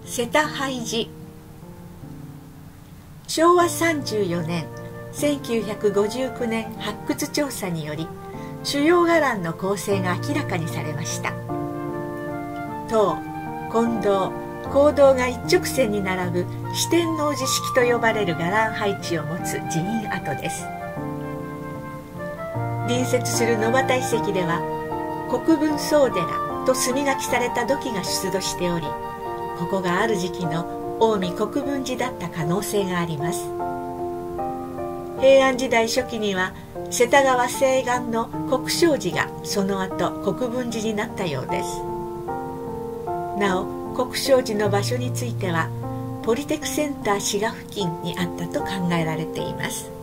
瀬田拝寺。昭和34年1959年発掘調査により主要伽藍の構成が明らかにされました。塔、金堂、講堂が一直線に並ぶ四天王寺式と呼ばれる伽藍配置を持つ寺院跡です。隣接する野端遺跡では国分総寺と墨書きされた土器が出土しており、ここがある時期の近江国分寺だった可能性があります。平安時代初期には世田川西岸の国生寺がその後国分寺になったようです。なお国生寺の場所についてはポリテクセンター滋賀付近にあったと考えられています。